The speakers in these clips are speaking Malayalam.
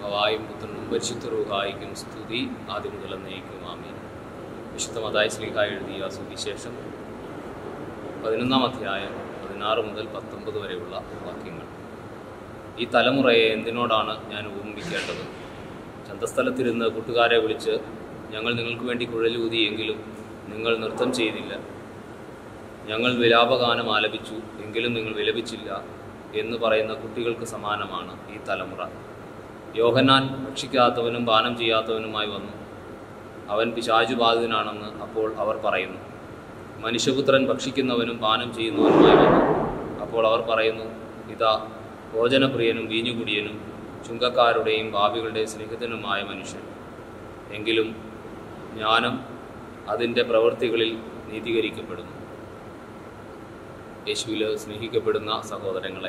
പിതാവായും പുത്രനും പരിശുദ്ധ റൂഹായിക്കും സ്തുതി ആദ്യം മുതൽ എന്നേക്കും ആമേൻ. വിശുദ്ധ മത്തായി ശ്ലീഹ എഴുതിയ സുവിശേഷം 11-ാം അധ്യായം 16 മുതൽ 19 വരെയുള്ള വാക്യങ്ങൾ. ഈ തലമുറയെ എന്തിനോടാണ് ഞാൻ ഉപമിക്കേണ്ടത്? ചന്തസ്ഥലത്തിരുന്ന് കൂട്ടുകാരെ വിളിച്ച്, ഞങ്ങൾ നിങ്ങൾക്ക് വേണ്ടി കുഴലൂതിയെങ്കിലും നിങ്ങൾ നൃത്തം ചെയ്തില്ല, ഞങ്ങൾ വിലാപഗാനം ആലപിച്ചു എങ്കിലും നിങ്ങൾ വിലപിച്ചില്ല എന്ന് പറയുന്ന കുട്ടികൾക്ക് സമാനമാണ് ഈ തലമുറ. യോഹന്നാൻ ഭക്ഷിക്കാത്തവനും പാനം ചെയ്യാത്തവനുമായി വന്നു, അവൻ പിശാചുബാധിതനാണെന്ന് അപ്പോൾ അവർ പറയുന്നു. മനുഷ്യപുത്രൻ ഭക്ഷിക്കുന്നവനും പാനം ചെയ്യുന്നവനുമായി വന്നു, അപ്പോൾ അവർ പറയുന്നു, ഇതാ ഭോജനപ്രിയനും വീഞ്ഞുകുടിയനും ചുങ്കക്കാരുടെയും പാപികളുടെയും സ്നേഹിതനുമായ മനുഷ്യൻ. എങ്കിലും ജ്ഞാനം അതിൻ്റെ പ്രവൃത്തികളിൽ നീതീകരിക്കപ്പെടുന്നു. യേശുവിൽ സ്നേഹിക്കപ്പെടുന്ന സഹോദരങ്ങളെ,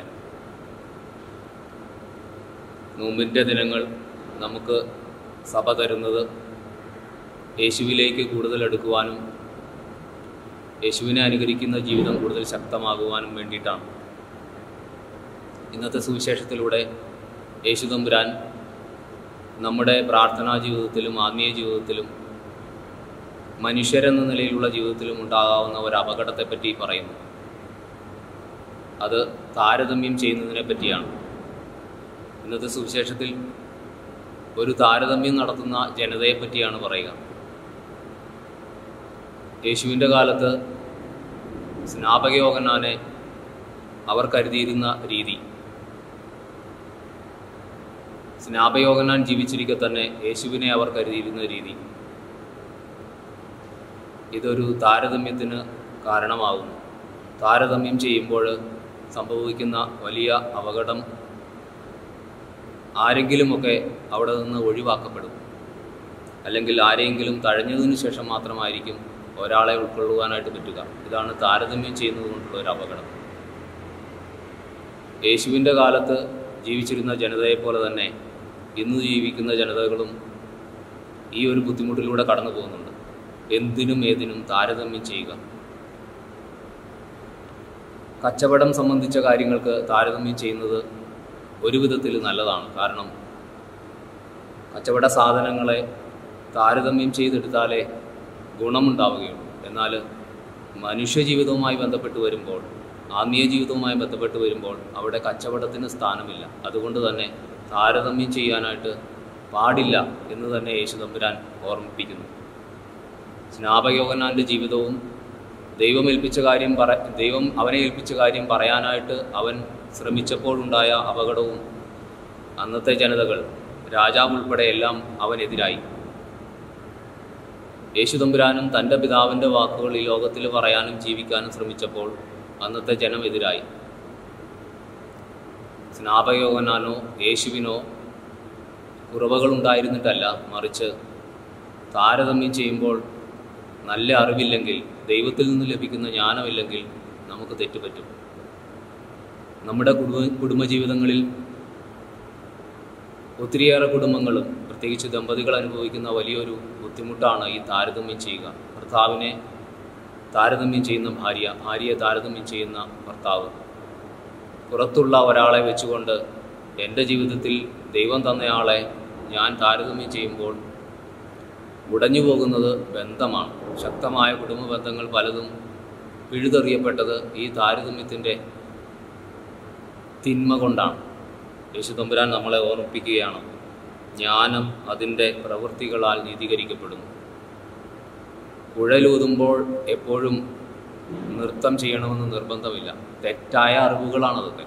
നോമ്പിൻ്റെ ദിനങ്ങൾ നമുക്ക് സഭ തരുന്നത് യേശുവിലേക്ക് കൂടുതൽ അടുക്കുവാനും യേശുവിനെ അനുകരിക്കുന്ന ജീവിതം കൂടുതൽ ശക്തമാകുവാനും വേണ്ടിയിട്ടാണ്. ഇന്നത്തെ സുവിശേഷത്തിലൂടെ യേശു തമ്പുരാൻ നമ്മുടെ പ്രാർത്ഥനാ ജീവിതത്തിലും ആത്മീയ ജീവിതത്തിലും മനുഷ്യരെന്ന നിലയിലുള്ള ജീവിതത്തിലും ഉണ്ടാകാവുന്ന ഒരു അപകടത്തെപ്പറ്റി പറയുന്നു. അത് താരതമ്യം ചെയ്യുന്നതിനെ പറ്റിയാണ്. ഇന്നത്തെ സുവിശേഷത്തിൽ ഒരു താരതമ്യം നടത്തുന്ന ജനതയെപ്പറ്റിയാണ് പറയുക. യേശുവിൻ്റെ കാലത്ത് സ്നാപക യോഹന്നാനെ അവർ കരുതിയിരുന്ന രീതി, സ്നാപക യോഹന്നാൻ ജീവിച്ചിരിക്കെ തന്നെ യേശുവിനെ അവർ കരുതിയിരുന്ന രീതി, ഇതൊരു താരതമ്യത്തിന് കാരണമാകുന്നു. താരതമ്യം ചെയ്യുമ്പോൾ സംഭവിക്കുന്ന വലിയ അപകടം, ആരെങ്കിലുമൊക്കെ അവിടെ നിന്ന് ഒഴിവാക്കപ്പെടും, അല്ലെങ്കിൽ ആരെങ്കിലും തഴഞ്ഞതിന് ശേഷം മാത്രമായിരിക്കും ഒരാളെ ഉൾക്കൊള്ളുവാനായിട്ട് പറ്റുക. ഇതാണ് താരതമ്യം ചെയ്യുന്നത് കൊണ്ടുള്ള ഒരു അപകടം. യേശുവിൻ്റെ കാലത്ത് ജീവിച്ചിരുന്ന ജനതയെപ്പോലെ തന്നെ ഇന്ന് ജീവിക്കുന്ന ജനതകളും ഈ ഒരു ബുദ്ധിമുട്ടിലൂടെ കടന്നു പോകുന്നുണ്ട്. എന്തിനും ഏതിനും താരതമ്യം ചെയ്യുക. കച്ചവടം സംബന്ധിച്ച കാര്യങ്ങൾക്ക് താരതമ്യം ചെയ്യുന്നത് ഒരു വിധത്തിൽ നല്ലതാണ്. കാരണം കച്ചവട സാധനങ്ങളെ താരതമ്യം ചെയ്തെടുത്താലേ ഗുണമുണ്ടാവുകയുള്ളൂ. എന്നാൽ മനുഷ്യജീവിതവുമായി ബന്ധപ്പെട്ട് വരുമ്പോൾ, ആത്മീയ ജീവിതവുമായി ബന്ധപ്പെട്ട് വരുമ്പോൾ അവിടെ കച്ചവടത്തിന് സ്ഥാനമില്ല. അതുകൊണ്ട് തന്നെ താരതമ്യം ചെയ്യാനായിട്ട് പാടില്ല എന്ന് തന്നെ യേശു തമ്പുരാൻ ഓർമ്മിപ്പിക്കുന്നു. സ്നാപക യോഹന്നാൻ്റെ ജീവിതവും ദൈവം അവനെ ഏൽപ്പിച്ച കാര്യം പറയാനായിട്ട് അവൻ ശ്രമിച്ചപ്പോഴുണ്ടായ അപകടവും, അന്നത്തെ ജനതകൾ, രാജാവ് ഉൾപ്പെടെ എല്ലാം അവനെതിരായി. യേശു തമ്പുരാനും തൻ്റെ പിതാവിൻ്റെ വാക്കുകൾ ഈ ലോകത്തിൽ പറയാനും ജീവിക്കാനും ശ്രമിച്ചപ്പോൾ അന്നത്തെ ജനം എതിരായി. സ്നാപക യോഹന്നാനോ യേശുവിനോ കുറവുകളുണ്ടായിരുന്നിട്ടല്ല, മറിച്ച് താരതമ്യം ചെയ്യുമ്പോൾ നല്ല അറിവില്ലെങ്കിൽ, ദൈവത്തിൽ നിന്ന് ലഭിക്കുന്ന ജ്ഞാനമില്ലെങ്കിൽ നമുക്ക് തെറ്റുപറ്റും. നമ്മുടെ കുടുംബജീവിതങ്ങളിൽ ഒത്തിരിയേറെ കുടുംബങ്ങളും, പ്രത്യേകിച്ച് ദമ്പതികൾ അനുഭവിക്കുന്ന വലിയൊരു ബുദ്ധിമുട്ടാണ് ഈ താരതമ്യം ചെയ്യുക. ഭർത്താവിനെ താരതമ്യം ചെയ്യുന്ന ഭാര്യ, ഭാര്യയെ താരതമ്യം ചെയ്യുന്ന ഭർത്താവ്. പുറത്തുള്ള ഒരാളെ വെച്ചുകൊണ്ട് എൻ്റെ ജീവിതത്തിൽ ദൈവം തന്നയാളെ ഞാൻ താരതമ്യം ചെയ്യുമ്പോൾ ഉടഞ്ഞു പോകുന്നത് ബന്ധമാണ്. ശക്തമായ കുടുംബ ബന്ധങ്ങൾ പലതും പിഴുതെറിയപ്പെട്ടത് ഈ താരതമ്യത്തിൻ്റെ തിന്മ കൊണ്ടാണ്. യേശു തമ്പുരാൻ നമ്മളെ ഓർമ്മിപ്പിക്കുകയാണ്, ജ്ഞാനം അതിൻ്റെ പ്രവൃത്തികളാൽ നീതീകരിക്കപ്പെടുന്നു. കുഴലൂതുമ്പോൾ എപ്പോഴും നൃത്തം ചെയ്യണമെന്ന് നിർബന്ധമില്ല. തെറ്റായ അറിവുകളാണതൊക്കെ.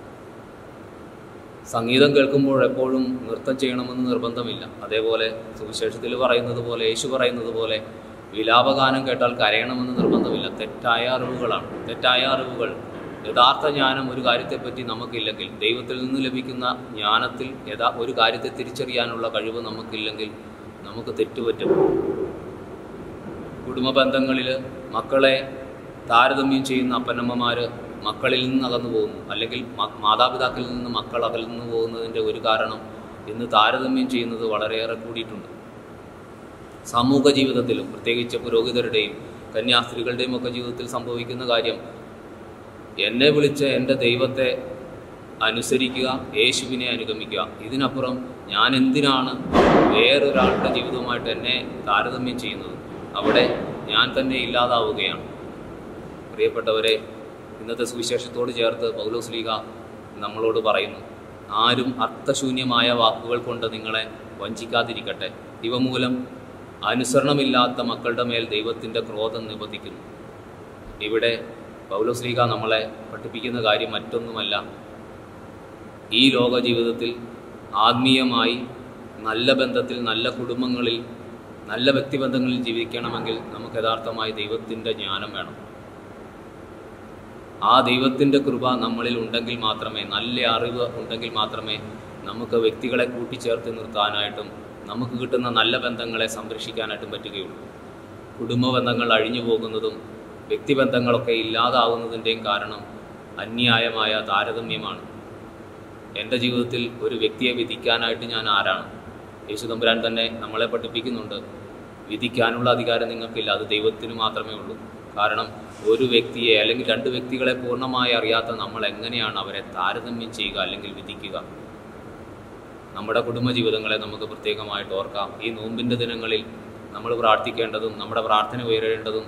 സംഗീതം കേൾക്കുമ്പോൾ എപ്പോഴും നൃത്തം ചെയ്യണമെന്ന് നിർബന്ധമില്ല. അതേപോലെ സുവിശേഷത്തിൽ പറയുന്നത് പോലെ, യേശു പറയുന്നത് പോലെ, വിലാപഗാനം കേട്ടാൽ കരയണമെന്ന് നിർബന്ധമില്ല. തെറ്റായ അറിവുകളാണ്. തെറ്റായ അറിവുകൾ, യഥാർത്ഥ ജ്ഞാനം ഒരു കാര്യത്തെപ്പറ്റി നമുക്കില്ലെങ്കിൽ, ദൈവത്തിൽ നിന്ന് ലഭിക്കുന്ന ജ്ഞാനത്തിൽ ഒരു കാര്യത്തെ തിരിച്ചറിയാനുള്ള കഴിവ് നമുക്കില്ലെങ്കിൽ നമുക്ക് തെറ്റുപറ്റും. കുടുംബ ബന്ധങ്ങളിൽ മക്കളെ താരതമ്യം ചെയ്യുന്ന അപ്പനമ്മമാർ മക്കളിൽ നിന്ന് അകന്നു പോകുന്നു, അല്ലെങ്കിൽ മാതാപിതാക്കളിൽ നിന്ന് മക്കൾ അകന്നു പോകുന്നതിൻ്റെ ഒരു കാരണം ഇന്ന് താരതമ്യം ചെയ്യുന്നത് വളരെയേറെ കൂടിയിട്ടുണ്ട്. സമൂഹ ജീവിതത്തിലും, പ്രത്യേകിച്ച് പുരോഹിതരുടെയും കന്യാസ്ത്രീകളുടെയും ഒക്കെ ജീവിതത്തിൽ സംഭവിക്കുന്ന കാര്യം, എന്നെ വിളിച്ച എൻ്റെ ദൈവത്തെ അനുസരിക്കുക, യേശുവിനെ അനുഗമിക്കുക. ഇതിനപ്പുറം ഞാൻ എന്തിനാണ് വേറൊരാളുടെ ജീവിതവുമായിട്ട് എന്നെ താരതമ്യം ചെയ്യുന്നത്? അവിടെ ഞാൻ തന്നെ ഇല്ലാതാവുകയാണ്. പ്രിയപ്പെട്ടവരെ, ഇന്നത്തെ സുവിശേഷത്തോട് ചേർത്ത് പൗലോസ് നമ്മളോട് പറയുന്നു, ആരും അർത്ഥശൂന്യമായ വാക്കുകൾ കൊണ്ട് നിങ്ങളെ വഞ്ചിക്കാതിരിക്കട്ടെ. ഇവ മൂലം അനുസരണമില്ലാത്ത മക്കളുടെ മേൽ ദൈവത്തിൻ്റെ ക്രോധം നിബന്ധിക്കുന്നു. ഇവിടെ പൗലോസ് നമ്മളെ പഠിപ്പിക്കുന്ന കാര്യം മറ്റൊന്നുമല്ല. ഈ ലോക ജീവിതത്തിൽ ആത്മീയമായി നല്ല ബന്ധത്തിൽ, നല്ല കുടുംബങ്ങളിൽ, നല്ല വ്യക്തിബന്ധങ്ങളിൽ ജീവിക്കണമെങ്കിൽ നമുക്ക് യഥാർത്ഥമായി ദൈവത്തിൻ്റെ ജ്ഞാനം വേണം. ആ ദൈവത്തിൻ്റെ കൃപ നമ്മളിൽ ഉണ്ടെങ്കിൽ മാത്രമേ, നല്ല അറിവ് ഉണ്ടെങ്കിൽ മാത്രമേ നമുക്ക് വ്യക്തികളെ കൂട്ടിച്ചേർത്ത് നിർത്താനായിട്ടും നമുക്ക് കിട്ടുന്ന നല്ല ബന്ധങ്ങളെ സംരക്ഷിക്കാനായിട്ടും പറ്റുകയുള്ളൂ. കുടുംബ ബന്ധങ്ങൾ അഴിഞ്ഞു പോകുന്നതും വ്യക്തിബന്ധങ്ങളൊക്കെ ഇല്ലാതാവുന്നതിൻ്റെയും കാരണം അന്യായമായ താരതമ്യമാണ്. എൻ്റെ ജീവിതത്തിൽ ഒരു വ്യക്തിയെ വിധിക്കാനായിട്ട് ഞാൻ ആരാണ്? യേശു തമ്പുരാൻ തന്നെ നമ്മളെ പഠിപ്പിക്കുന്നുണ്ട്, വിധിക്കാനുള്ള അധികാരം നിങ്ങൾക്കില്ല, അത് ദൈവത്തിന് മാത്രമേ ഉള്ളൂ. കാരണം ഒരു വ്യക്തിയെ അല്ലെങ്കിൽ രണ്ട് വ്യക്തികളെ പൂർണ്ണമായി അറിയാത്ത നമ്മൾ എങ്ങനെയാണ് അവരെ താരതമ്യം ചെയ്യുക അല്ലെങ്കിൽ വിധിക്കുക? നമ്മുടെ കുടുംബജീവിതങ്ങളെ നമുക്ക് പ്രത്യേകമായിട്ട് ഓർക്കാം. ഈ നോമ്പിൻ്റെ ദിനങ്ങളിൽ നമ്മൾ പ്രാർത്ഥിക്കേണ്ടതും നമ്മുടെ പ്രാർത്ഥന ഉയരേണ്ടതും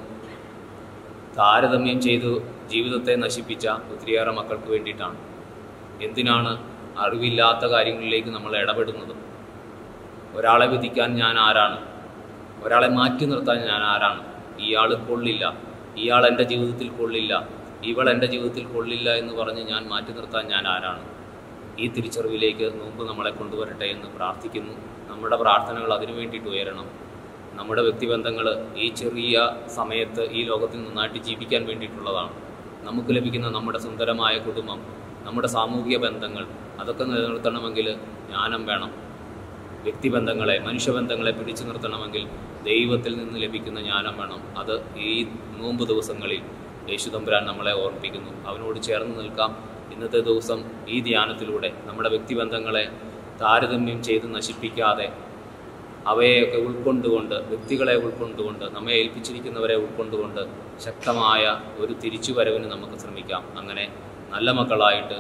താരതമ്യം ചെയ്തു ജീവിതത്തെ നശിപ്പിച്ച ഒത്തിരിയേറെ മക്കൾക്ക് വേണ്ടിയിട്ടാണ്. എന്തിനാണ് അറിവില്ലാത്ത കാര്യങ്ങളിലേക്ക് നമ്മൾ ഇടപെടുന്നത്? ഒരാളെ വിധിക്കാൻ ഞാൻ ആരാണ്? ഒരാളെ മാറ്റി നിർത്താൻ ഞാൻ ആരാണ്? ഇയാൾ കൊള്ളില്ല, ഇയാൾ എൻ്റെ ജീവിതത്തിൽ കൊള്ളില്ല, ഇവൾ എൻ്റെ ജീവിതത്തിൽ കൊള്ളില്ല എന്ന് പറഞ്ഞ് ഞാൻ മാറ്റി നിർത്താൻ ഞാൻ ആരാണ്? ഈ തിരിച്ചറിവിലേക്ക് നോമ്പ് നമ്മളെ കൊണ്ടുവരട്ടെ എന്ന് പ്രാർത്ഥിക്കുന്നു. നമ്മുടെ പ്രാർത്ഥനകൾ അതിനു വേണ്ടിയിട്ട് ഉയരണം. നമ്മുടെ വ്യക്തിബന്ധങ്ങൾ ഈ ചെറിയ സമയത്ത് ഈ ലോകത്തിൽ നന്നായിട്ട് ജീവിക്കാൻ വേണ്ടിയിട്ടുള്ളതാണ്. നമുക്ക് ലഭിക്കുന്ന നമ്മുടെ സുന്ദരമായ കുടുംബം, നമ്മുടെ സാമൂഹിക ബന്ധങ്ങൾ, അതൊക്കെ നിലനിർത്തണമെങ്കിൽ ജ്ഞാനം വേണം. വ്യക്തിബന്ധങ്ങളെ, മനുഷ്യബന്ധങ്ങളെ പിടിച്ചു നിർത്തണമെങ്കിൽ ദൈവത്തിൽ നിന്ന് ലഭിക്കുന്ന ജ്ഞാനം വേണം. അത് ഈ നോമ്പ് ദിവസങ്ങളിൽ യേശു തമ്പുരാൻ നമ്മളെ ഓർമ്മിപ്പിക്കുന്നു. അവനോട് ചേർന്ന് നിൽക്കാം. ഇന്നത്തെ ദിവസം ഈ ധ്യാനത്തിലൂടെ നമ്മുടെ വ്യക്തിബന്ധങ്ങളെ താരതമ്യം ചെയ്ത് നശിപ്പിക്കാതെ അവയെയൊക്കെ ഉൾക്കൊണ്ടുകൊണ്ട്, വ്യക്തികളെ ഉൾക്കൊണ്ടുകൊണ്ട്, നമ്മെ ഏൽപ്പിച്ചിരിക്കുന്നവരെ ഉൾക്കൊണ്ടുകൊണ്ട് ശക്തമായ ഒരു തിരിച്ചുവരവിന് നമുക്ക് ശ്രമിക്കാം. അങ്ങനെ നല്ല മക്കളായിട്ട്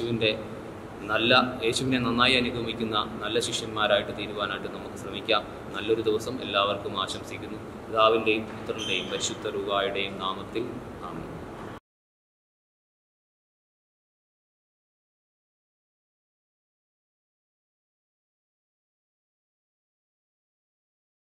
യേശുവിനെ നന്നായി അനുഗമിക്കുന്ന നല്ല ശിഷ്യന്മാരായിട്ട് തീരുവാനായിട്ട് നമുക്ക് ശ്രമിക്കാം. നല്ലൊരു ദിവസം എല്ലാവർക്കും ആശംസിക്കുന്നു. പിതാവിൻ്റെയും പുത്രൻ്റെയും പരിശുദ്ധ രൂഹായുടെയും നാമത്തിൽ ആമേൻ.